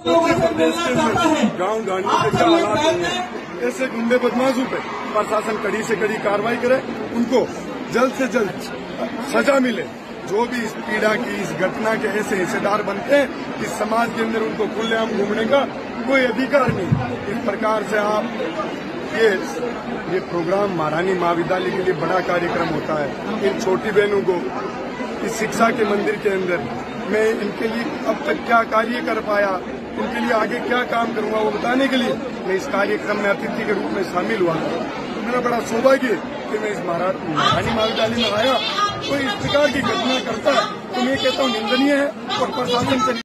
प्रदेश के गाँव ढांढी के क्या हालात होंगे, ऐसे गुंडे बदमाशों पे प्रशासन कड़ी से कड़ी कार्रवाई करे, उनको जल्द से जल्द सजा मिले। जो भी इस पीड़ा की, इस घटना के ऐसे हिस्सेदार बनते हैं, इस समाज के अंदर उनको खुलेआम घूमने का कोई अधिकार नहीं। इस प्रकार से आप ये प्रोग्राम महारानी महाविद्यालय के लिए बड़ा कार्यक्रम होता है। इन छोटी बहनों को इस शिक्षा के मंदिर के अंदर मैं इनके लिए अब तक क्या कार्य कर पाया, इनके लिए आगे क्या काम करूंगा, वो बताने के लिए मैं इस कार्यक्रम में अतिथि के रूप में शामिल हुआ। तो मेरा बड़ा सौभाग्य कि मैं इस महारानी महाविद्यालय में आया। कोई इस प्रकार की घटना करता है तो मैं कहता हूँ निंदनीय है और प्रशासन से